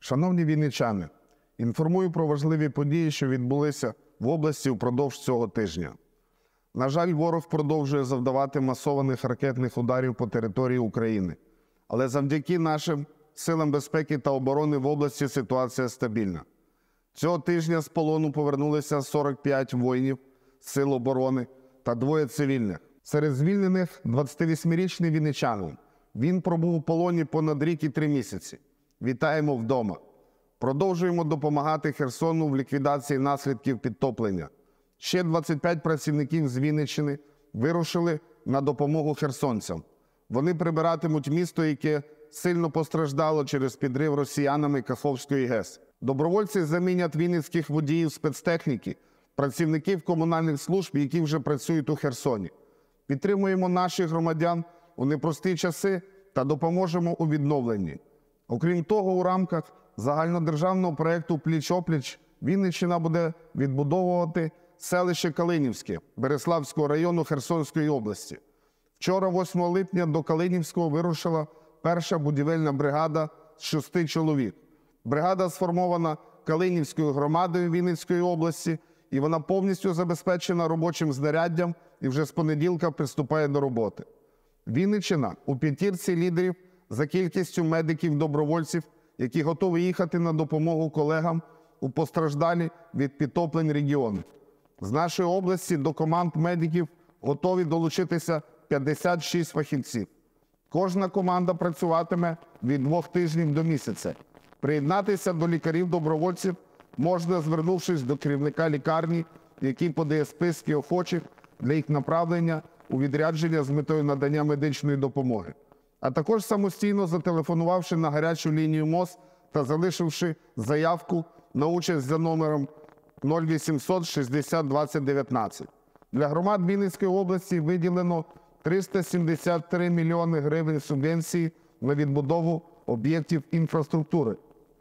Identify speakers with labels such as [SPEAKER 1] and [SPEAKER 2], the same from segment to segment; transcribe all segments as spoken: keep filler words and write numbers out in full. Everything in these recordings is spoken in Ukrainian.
[SPEAKER 1] Шановні вінничани, інформую про важливі події, що відбулися в області впродовж цього тижня. На жаль, ворог продовжує завдавати масованих ракетних ударів по території України. Але завдяки нашим силам безпеки та оборони в області ситуація стабільна. Цього тижня з полону повернулися сорок п'ять воїнів Сил оборони та двоє цивільних. Серед звільнених двадцятивосьмирічний вінничанин. Він пробув у полоні понад рік і три місяці. Вітаємо вдома. Продовжуємо допомагати Херсону в ліквідації наслідків підтоплення. Ще двадцять п'ять працівників з Вінниччини вирушили на допомогу херсонцям. Вони прибиратимуть місто, яке сильно постраждало через підрив росіянами Каховської ГЕС. Добровольці замінять вінницьких водіїв спецтехніки, працівників комунальних служб, які вже працюють у Херсоні. Підтримуємо наших громадян у непрості часи та допоможемо у відновленні. Окрім того, у рамках загальнодержавного проєкту «Пліч-о-пліч» Вінниччина буде відбудовувати селище Калинівське Береславського району Херсонської області. Вчора, восьмого липня, до Калинівського вирушила перша будівельна бригада з шести чоловік. Бригада сформована Калинівською громадою Вінницької області, і вона повністю забезпечена робочим знаряддям і вже з понеділка приступає до роботи. Вінниччина у п'ятірці лідерів за кількістю медиків-добровольців, які готові їхати на допомогу колегам у постраждалі від підтоплень регіону. З нашої області до команд медиків готові долучитися п'ятдесят шість фахівців. Кожна команда працюватиме від двох тижнів до місяця. Приєднатися до лікарів-добровольців можна, звернувшись до керівника лікарні, який подає списки охочих для їх направлення у відрядження з метою надання медичної допомоги. А також самостійно зателефонувавши на гарячу лінію МОЗ та залишивши заявку на участь за номером нуль вісімсот шістдесят двадцять дев'ятнадцять. Для громад Вінницької області виділено триста сімдесят три мільйони гривень субвенції на відбудову об'єктів інфраструктури.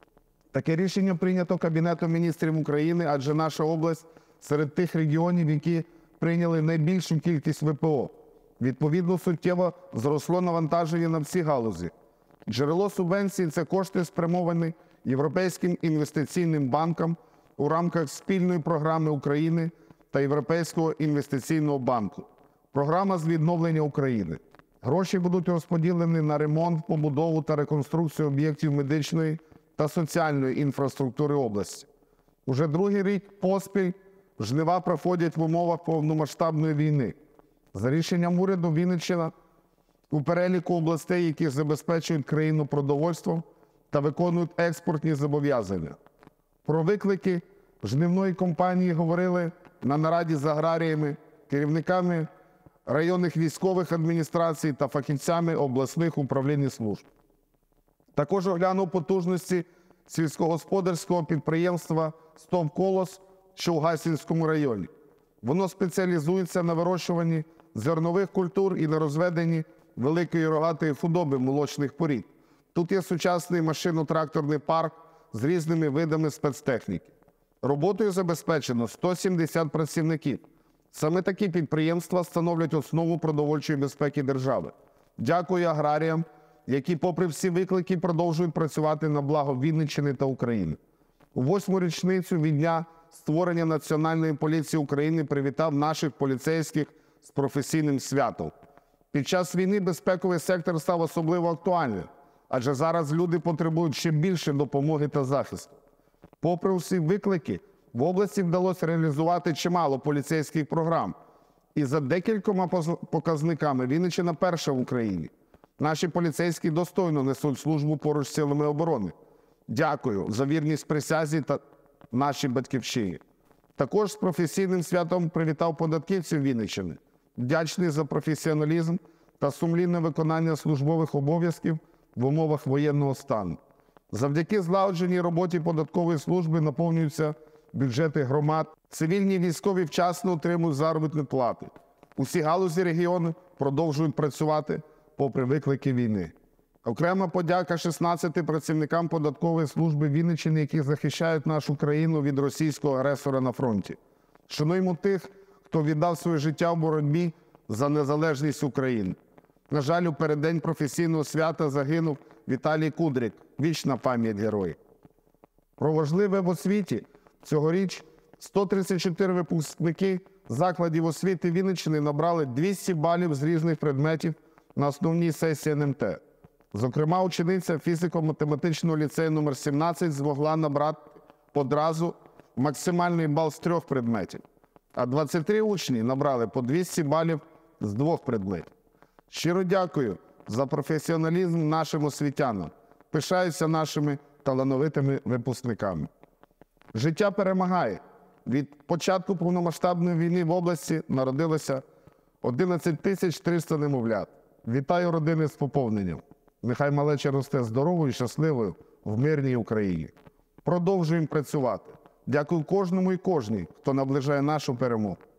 [SPEAKER 1] Таке рішення прийнято Кабінетом міністрів України, адже наша область серед тих регіонів, які прийняли найбільшу кількість ВПО. Відповідно, суттєво зросло навантаження на всі галузі. Джерело субвенцій – це кошти, спрямовані Європейським інвестиційним банком у рамках спільної програми України та Європейського інвестиційного банку. Програма з відновлення України. Гроші будуть розподілені на ремонт, побудову та реконструкцію об'єктів медичної та соціальної інфраструктури області. Уже другий рік поспіль жнива проходять в умовах повномасштабної війни. За рішенням уряду Вінниччина у переліку областей, які забезпечують країну продовольством та виконують експортні зобов'язання. Про виклики жнивної кампанії говорили на нараді з аграріями, керівниками районних військових адміністрацій та фахівцями обласних управлінь і служб. Також оглянув потужності сільськогосподарського підприємства «Стов Колос», що у Гайсинському районі. Воно спеціалізується на вирощуванні зернових культур і на розведенні великої рогатої худоби молочних порід. Тут є сучасний машино-тракторний парк з різними видами спецтехніки. Роботою забезпечено сто сімдесят працівників. Саме такі підприємства становлять основу продовольчої безпеки держави. Дякую аграріям, які попри всі виклики продовжують працювати на благо Вінниччини та України. У восьму річницю від дня створення Національної поліції України привітав наших поліцейських з професійним святом. Під час війни безпековий сектор став особливо актуальним, адже зараз люди потребують ще більше допомоги та захисту. Попри всі виклики, в області вдалося реалізувати чимало поліцейських програм. І за декількома показниками Вінниччина перша в Україні. Наші поліцейські достойно несуть службу поруч з силами оборони. Дякую за вірність присязі та нашій батьківщині. Також з професійним святом привітав податківців Вінниччини. Вдячний за професіоналізм та сумлінне виконання службових обов'язків в умовах воєнного стану. Завдяки злагодженій роботі податкової служби наповнюються бюджети громад. Цивільні військові вчасно отримують заробітні плати. Усі галузі регіону продовжують працювати попри виклики війни. Окрема подяка шістнадцяти працівникам податкової служби Вінниччини, які захищають нашу країну від російського агресора на фронті. Шануємо тих, хто віддав своє життя в боротьбі за незалежність України. На жаль, у переддень професійного свята загинув Віталій Кудрик. Вічна пам'ять героїв. Про важливе в освіті. Цьогоріч сто тридцять чотири випускники закладів освіти Вінниччини набрали двісті балів з різних предметів на основній сесії ен ем те. Зокрема, учениця фізико-математичного ліцею номер сімнадцять змогла набрати одразу максимальний бал з трьох предметів, а двадцять три учні набрали по двісті балів з двох предметів. Щиро дякую за професіоналізм нашим освітянам. Пишаюся нашими талановитими випускниками. Життя перемагає. Від початку повномасштабної війни в області народилося одинадцять тисяч триста немовлят. Вітаю родини з поповненням. Нехай малеча росте здоровою і щасливою в мирній Україні. Продовжуємо працювати. Дякую кожному і кожній, хто наближає нашу перемогу.